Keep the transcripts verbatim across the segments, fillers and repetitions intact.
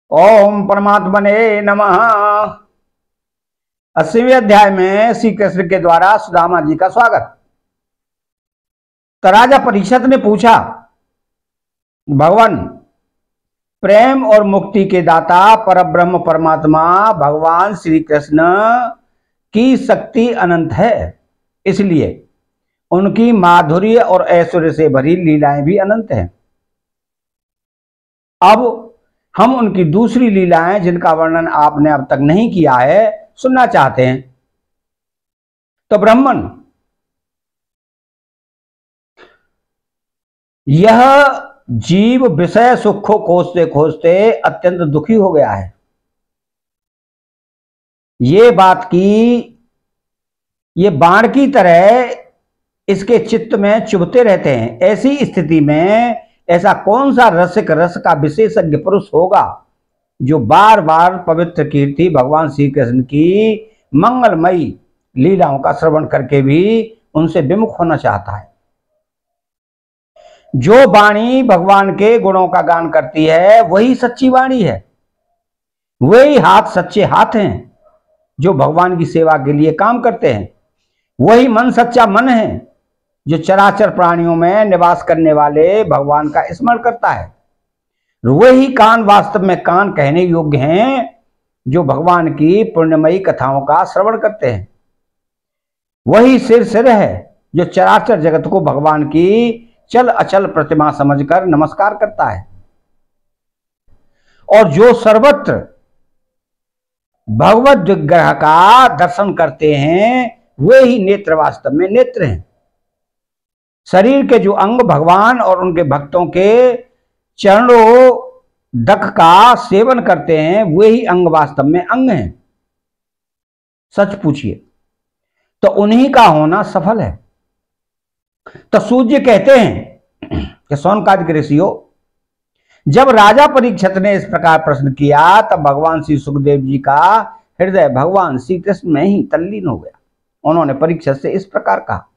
ओम परमात्मने नमः। अस्सीवें अध्याय में श्री कृष्ण के द्वारा सुदामा जी का स्वागत। तो राजा परीक्षित ने पूछा, भगवान प्रेम और मुक्ति के दाता परब्रह्म परमात्मा भगवान श्री कृष्ण की शक्ति अनंत है, इसलिए उनकी माधुर्य और ऐश्वर्य से भरी लीलाएं भी अनंत हैं। अब हम उनकी दूसरी लीलाएं, जिनका वर्णन आपने अब तक नहीं किया है, सुनना चाहते हैं। तो ब्राह्मण, यह जीव विषय सुख को खोजते खोजते अत्यंत दुखी हो गया है। ये बात की ये बाण की तरह इसके चित्त में चुभते रहते हैं। ऐसी स्थिति में ऐसा कौन सा रसिक रस का विशेषज्ञ पुरुष होगा जो बार बार पवित्र कीर्ति भगवान श्री कृष्ण की मंगलमयी लीलाओं का श्रवण करके भी उनसे विमुख होना चाहता है। जो वाणी भगवान के गुणों का गान करती है वही सच्ची वाणी है। वही हाथ सच्चे हाथ हैं जो भगवान की सेवा के लिए काम करते हैं। वही मन सच्चा मन है जो चराचर प्राणियों में निवास करने वाले भगवान का स्मरण करता है। वही कान वास्तव में कान कहने योग्य हैं जो भगवान की पुण्यमयी कथाओं का श्रवण करते हैं। वही सिर सिर है जो चराचर जगत को भगवान की चल अचल प्रतिमा समझकर नमस्कार करता है। और जो सर्वत्र भगवद विग्रह का दर्शन करते हैं वे ही नेत्र वास्तव में नेत्र हैं। शरीर के जो अंग भगवान और उनके भक्तों के चरणों दक का सेवन करते हैं वे ही अंग वास्तव में अंग हैं। सच पूछिए तो उन्हीं का होना सफल है। तो सूर्य कहते हैं कि सौनकादिक ऋषियों, जब राजा परीक्षित ने इस प्रकार प्रश्न किया तब भगवान श्री सुखदेव जी का हृदय भगवान श्री कृष्ण में ही तल्लीन हो गया। उन्होंने परीक्षित से इस प्रकार कहा।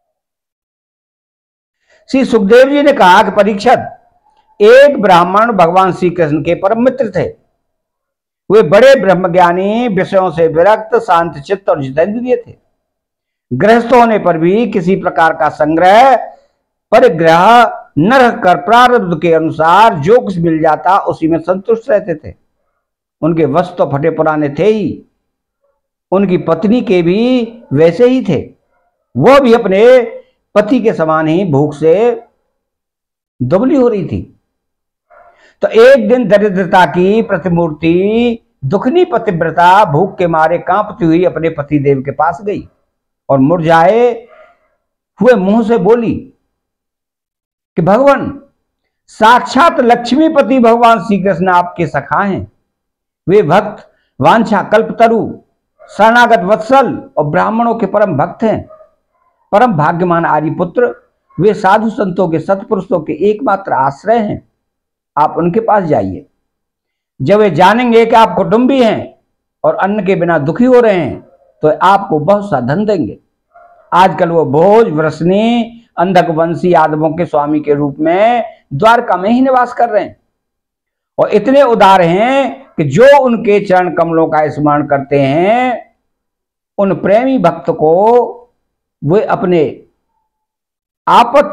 श्री सुखदेव जी ने कहा कि परीक्षित, एक ब्राह्मण भगवान श्री कृष्ण के परम मित्र थे। वे बड़े ब्रह्मज्ञानी, विषयों से विरक्त, शांत चित्त और जितेंद्रिय थे। गृहस्थ होने पर भी किसी प्रकार का संग्रह परिग्रह न रखकर प्रारब्ध के अनुसार जो कुछ मिल जाता उसी में संतुष्ट रहते थे। उनके वस्त्र तो फटे पुराने थे ही, उनकी पत्नी के भी वैसे ही थे। वह भी अपने पति के समान ही भूख से दुबली हो रही थी। तो एक दिन दरिद्रता की प्रतिमूर्ति दुखनी पतिव्रता भूख के मारे कांपती हुई अपने पति देव के पास गई और मुरझाए हुए मुंह से बोली कि भगवान, साक्षात लक्ष्मीपति भगवान श्री कृष्ण आपके सखा हैं। वे भक्त, वांछा कल्पतरु, शरणागत वत्सल और ब्राह्मणों के परम भक्त हैं। परम भाग्यमान आर्यपुत्र, वे साधु संतों के सत्पुरुषों के एकमात्र आश्रय हैं। आप उनके पास जाइए। जब वे जानेंगे कि आप कुटुंबी हैं और अन्न के बिना दुखी हो रहे हैं तो आपको बहुत सा धन देंगे। आजकल वो भोज, वृष्णि, अंधक वंशी यादवों के स्वामी के रूप में द्वारका में ही निवास कर रहे हैं और इतने उदार हैं कि जो उनके चरण कमलों का स्मरण करते हैं उन प्रेमी भक्त को वे अपने आपत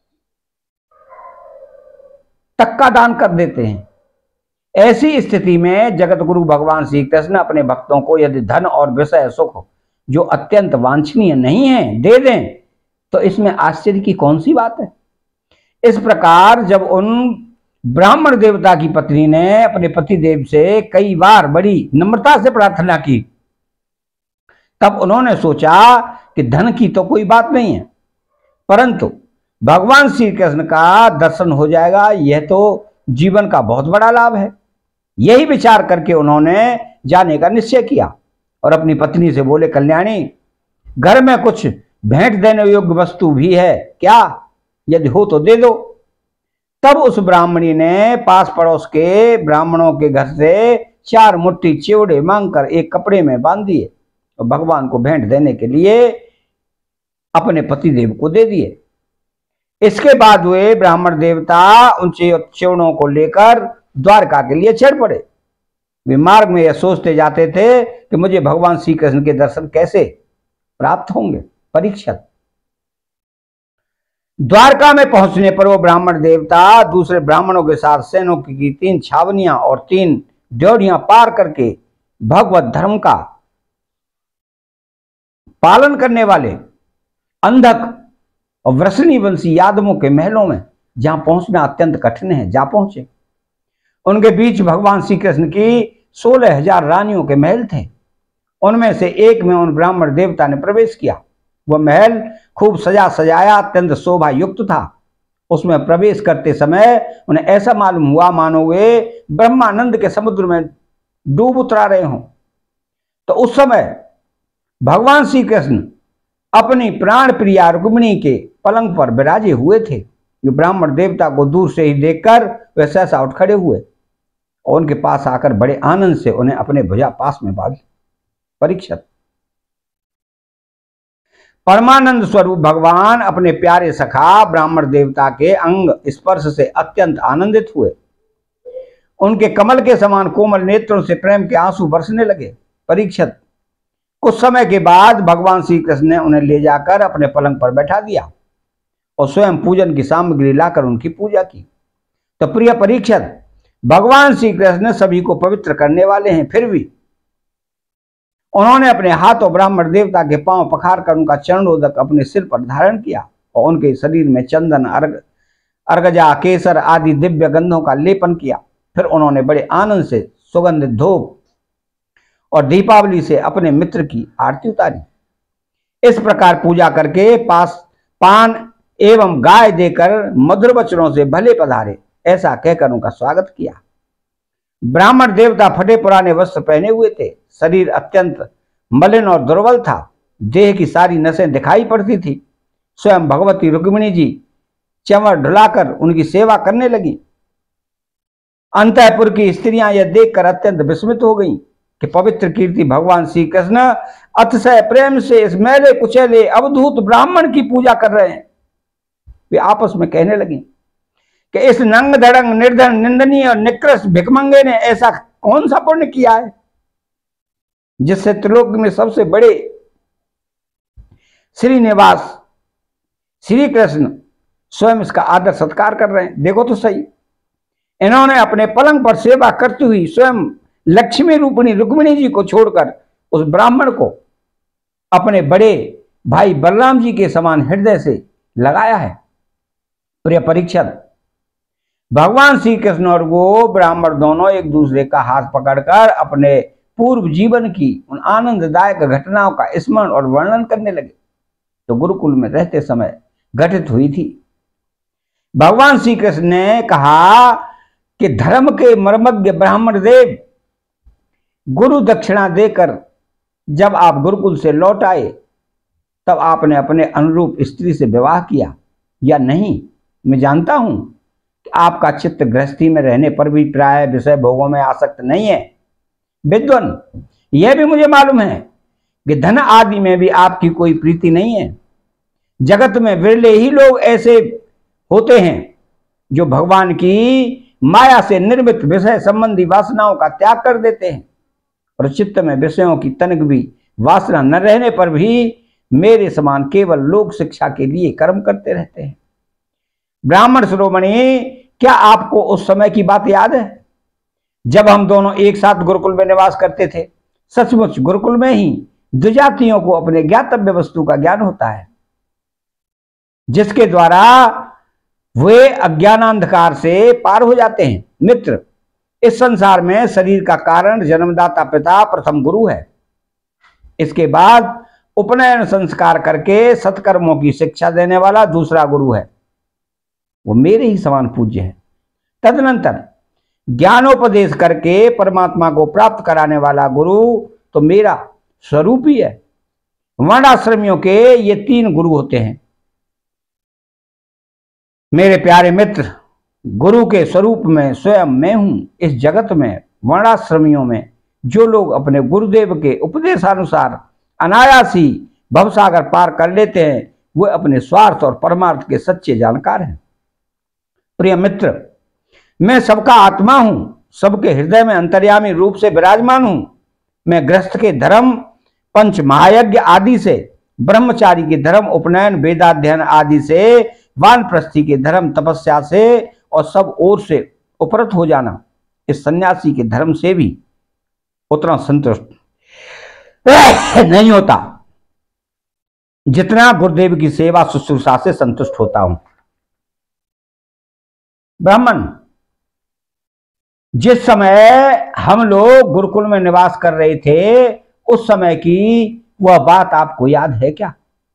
तक का दान कर देते हैं। ऐसी स्थिति में जगत गुरु भगवान श्री कृष्ण अपने भक्तों को यदि धन और विषय सुख जो अत्यंत वांछनीय नहीं है दे दें तो इसमें आश्चर्य की कौन सी बात है। इस प्रकार जब उन ब्राह्मण देवता की पत्नी ने अपने पति देव से कई बार बड़ी नम्रता से प्रार्थना की तब उन्होंने सोचा कि धन की तो कोई बात नहीं है, परंतु भगवान श्री कृष्ण का दर्शन हो जाएगा, यह तो जीवन का बहुत बड़ा लाभ है। यही विचार करके उन्होंने जाने का निश्चय किया और अपनी पत्नी से बोले, कल्याणी, घर में कुछ भेंट देने योग्य वस्तु भी है क्या? यदि हो तो दे दो। तब उस ब्राह्मणी ने पास पड़ोस के ब्राह्मणों के घर से चार मुट्ठी चिवड़े मांगकर एक कपड़े में बांध दिए और भगवान को भेंट देने के लिए अपने पति देव को दे दिए। इसके बाद वे ब्राह्मण देवता उन चिवड़ों को लेकर द्वारका के लिए चढ़ पड़े वे मार्ग में यह सोचते जाते थे कि मुझे भगवान श्री कृष्ण के दर्शन कैसे प्राप्त होंगे। परीक्षित, द्वारका में पहुंचने पर वो ब्राह्मण देवता दूसरे ब्राह्मणों के साथ सैनों की तीन छावनियां और तीन ड्योढ़ियां पार करके भगवत धर्म का पालन करने वाले अंधक और वृषणी वंशी यादवों के महलों में, जहां पहुंचना अत्यंत कठिन है, जा पहुंचे। उनके बीच भगवान श्री कृष्ण की सोलह हजार रानियों के महल थे। उनमें से एक में उन ब्राह्मण देवता ने प्रवेश किया। वह महल खूब सजा सजाया अत्यंत शोभा युक्त था। उसमें प्रवेश करते समय उन्हें ऐसा मालूम हुआ मानो वे ब्रह्मानंद के समुद्र में डूब उतरा रहे हों। तो उस समय भगवान श्री कृष्ण अपनी प्राण प्रिया रुक्मिणी के पलंग पर विराजे हुए थे। जो ब्राह्मण देवता को दूर से ही देखकर वे सहसा उठ खड़े हुए और उनके पास आकर बड़े आनंद से उन्हें अपने भुजा पास में बांध। परीक्षित, परमानंद स्वरूप भगवान अपने प्यारे सखा ब्राह्मण देवता के अंग स्पर्श से अत्यंत आनंदित हुए। उनके कमल के समान कोमल नेत्रों से प्रेम के आंसू बरसने लगे। परीक्षित, कुछ समय के बाद भगवान श्री कृष्ण ने उन्हें ले जाकर अपने पलंग पर बैठा दिया और स्वयं पूजन की सामग्री लाकर उनकी पूजा की। तो प्रिय परीक्षित, भगवान श्री कृष्ण सभी को पवित्र करने वाले हैं, फिर भी उन्होंने अपने हाथों ब्राह्मण देवता के पांव पखार कर उनका चरणोदक अपने सिर पर धारण किया और उनके शरीर में चंदन, अर्ग अर्गजा, केसर आदि दिव्य गंधों का लेपन किया। फिर उन्होंने बड़े आनंद से सुगंधित धूप और दीपावली से अपने मित्र की आरती उतारी। इस प्रकार पूजा करके पास पान एवं गाय देकर मधुर वचनों से भले पधारे ऐसा कहकर उनका स्वागत किया। ब्राह्मण देवता फटे पुराने वस्त्र पहने हुए थे। शरीर अत्यंत मलिन और दुर्बल था। देह की सारी नसें दिखाई पड़ती थी। स्वयं भगवती रुक्मिणी जी चंवर ढुलाकर उनकी सेवा करने लगी। अंतःपुर की स्त्रियां यह देखकर अत्यंत विस्मित हो गईं कि पवित्र कीर्ति भगवान श्री कृष्ण अतिशय प्रेम से इस मैले कुचैले अवधूत ब्राह्मण की पूजा कर रहे हैं। वे आपस में कहने लगी कि इस नंग धड़ंग निर्धन निंदनीय और निकृष्ट भिकमंगे ने ऐसा कौन सा पुण्य किया है जिससे त्रिलोक में सबसे बड़े श्रीनिवास श्री कृष्ण स्वयं इसका आदर सत्कार कर रहे हैं। देखो तो सही, इन्होंने अपने पलंग पर सेवा करती हुई स्वयं लक्ष्मी रूपिणी रुक्मिणी जी को छोड़कर उस ब्राह्मण को अपने बड़े भाई बलराम जी के समान हृदय से लगाया है। प्रिय परीक्षित, भगवान श्री कृष्ण और वो ब्राह्मण दोनों एक दूसरे का हाथ पकड़कर अपने पूर्व जीवन की उन आनंददायक घटनाओं का स्मरण और वर्णन करने लगे तो गुरुकुल में रहते समय घटित हुई थी। भगवान श्री कृष्ण ने कहा कि धर्म के मर्मज्ञ ब्राह्मण देव, गुरु दक्षिणा देकर जब आप गुरुकुल से लौट आए तब आपने अपने अनुरूप स्त्री से विवाह किया या नहीं? मैं जानता हूं कि आपका चित्त गृहस्थी में रहने पर भी प्राय विषय भोगों में आसक्त नहीं है। विद्वान, यह भी मुझे मालूम है कि धन आदि में भी आपकी कोई प्रीति नहीं है। जगत में विरले ही लोग ऐसे होते हैं जो भगवान की माया से निर्मित विषय संबंधी वासनाओं का त्याग कर देते हैं और चित्त में विषयों की तनिक भी वासना न रहने पर भी मेरे समान केवल लोक शिक्षा के लिए कर्म करते रहते हैं। ब्राह्मण शिरोमणि, क्या आपको उस समय की बात याद है जब हम दोनों एक साथ गुरुकुल में निवास करते थे? सचमुच गुरुकुल में ही द्विजातियों को अपने ज्ञातव्य वस्तु का ज्ञान होता है जिसके द्वारा वे अज्ञानांधकार से पार हो जाते हैं। मित्र, इस संसार में शरीर का कारण जन्मदाता पिता प्रथम गुरु है। इसके बाद उपनयन संस्कार करके सत्कर्मों की शिक्षा देने वाला दूसरा गुरु है, वो मेरे ही समान पूज्य है। तदनंतर ज्ञानोपदेश करके परमात्मा को प्राप्त कराने वाला गुरु तो मेरा स्वरूप ही है। वर्णाश्रमियों के ये तीन गुरु होते हैं। मेरे प्यारे मित्र, गुरु के स्वरूप में स्वयं मैं हूं। इस जगत में वर्णाश्रमियों में जो लोग अपने गुरुदेव के उपदेशानुसार अनायासी भवसागर पार कर लेते हैं वे अपने स्वार्थ और परमार्थ के सच्चे जानकार हैं। प्रिय मित्र, मैं सबका आत्मा हूं सबके हृदय में अंतर्यामी रूप से विराजमान हूं। मैं गृहस्थ के धर्म, पंच महायज्ञ आदि से, ब्रह्मचारी के धर्म, उपनयन, वेदाध्ययन आदि से, वानप्रस्थी के धर्म, तपस्या से और सब ओर से उपरत हो जाना, इस सन्यासी के धर्म से भी उतना संतुष्ट नहीं होता जितना गुरुदेव की सेवा शुश्रूषा से संतुष्ट होता हूं। ब्राह्मण, जिस समय हम लोग गुरुकुल में निवास कर रहे थे, उस समय की वह बात आपको याद है क्या?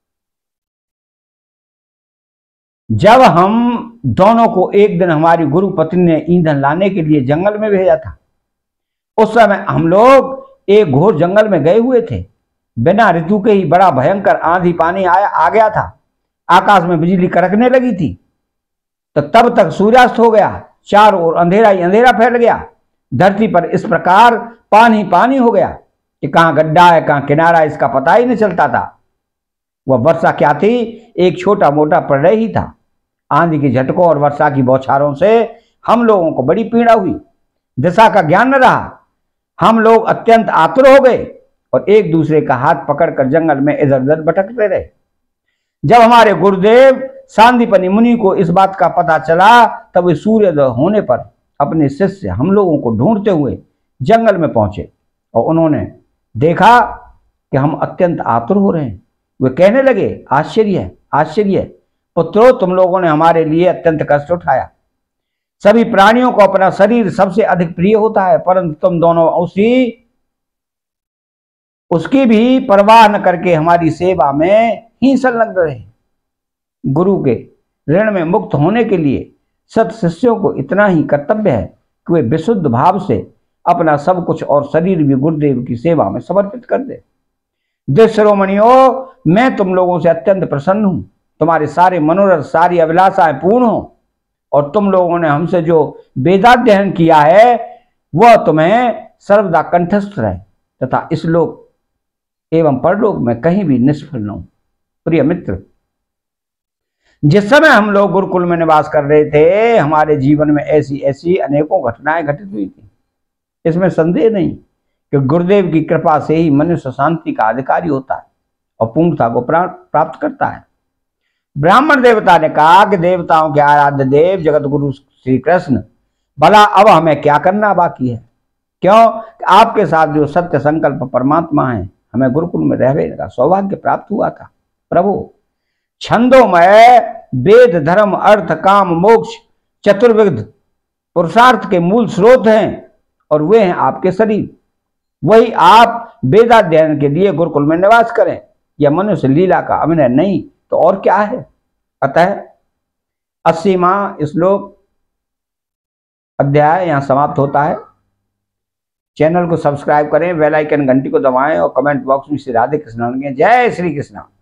जब हम दोनों को एक दिन हमारी गुरु पत्नी ने ईंधन लाने के लिए जंगल में भेजा था, उस समय हम लोग एक घोर जंगल में गए हुए थे। बिना ऋतु के ही बड़ा भयंकर आंधी पानी आया आ गया था। आकाश में बिजली कड़कने लगी थी। तो तब तक सूर्यास्त हो गया, चारों ओर अंधेरा ही अंधेरा फैल गया। धरती पर इस प्रकार पानी पानी हो गया कि कहां गड्ढा है कहां किनारा, इसका पता ही नहीं चलता था। वह वर्षा क्या थी, एक छोटा मोटा प्रलय ही था। आंधी के झटकों और वर्षा की बौछारों से हम लोगों को बड़ी पीड़ा हुई। दिशा का ज्ञान न रहा। हम लोग अत्यंत आतुर हो गए और एक दूसरे का हाथ पकड़कर जंगल में इधर उधर भटकते रहे। जब हमारे गुरुदेव सांदीपनि मुनि को इस बात का पता चला, तब वे सूर्योदय होने पर अपने शिष्य हम लोगों को ढूंढते हुए जंगल में पहुंचे और उन्होंने देखा कि हम अत्यंत आतुर हो रहे हैं। वे कहने लगे, आश्चर्य आश्चर्य पुत्रों, तुम लोगों ने हमारे लिए अत्यंत कष्ट उठाया। सभी प्राणियों को अपना शरीर सबसे अधिक प्रिय होता है, परंतु तुम दोनों उसी उसकी भी परवाह न करके हमारी सेवा में ही संलग्न रहे। गुरु के ऋण में मुक्त होने के लिए सत शिष्यों को इतना ही कर्तव्य है कि वे विशुद्ध भाव से अपना सब कुछ और शरीर भी गुरुदेव की सेवा में समर्पित कर दे। शिरोमणियों, मैं तुम लोगों से अत्यंत प्रसन्न हूं। तुम्हारे सारे मनोरथ, सारी अभिलाषाएं पूर्ण हो और तुम लोगों ने हमसे जो वेदाध्ययन किया है वह तुम्हें सर्वदा कंठस्थ रहे तथा इस लोक एवं परलोक में कहीं भी निष्फल न हो। प्रिय मित्र, जिस समय हम लोग गुरुकुल में निवास कर रहे थे, हमारे जीवन में ऐसी ऐसी अनेकों घटनाएं घटित हुई थी। इसमें संदेह नहीं कि गुरुदेव की कृपा से ही मनुष्य शांति का अधिकारी होता है और पूर्णता को प्राप्त करता है। ब्राह्मण देवता ने कहा कि देवताओं के आराध्य देव जगत गुरु श्री कृष्ण, भला अब हमें क्या करना बाकी है? क्यों? आपके साथ जो सत्य संकल्प परमात्मा है, हमें गुरुकुल में रहने का सौभाग्य प्राप्त हुआ था। प्रभु, छंदोमय वेद, धर्म, अर्थ, काम, मोक्ष चतुर्विध पुरुषार्थ के मूल स्रोत हैं और वे हैं आपके शरीर। वही आप वेदाध्ययन के लिए गुरुकुल में निवास करें। यह मनुष्य लीला का अभिनय नहीं तो और क्या है? अतः अस्सीवां श्लोक अध्याय यहां समाप्त होता है। चैनल को सब्सक्राइब करें, बेल आइकन घंटी को दबाएं और कमेंट बॉक्स में श्री राधे कृष्ण लिखें। जय श्री कृष्ण।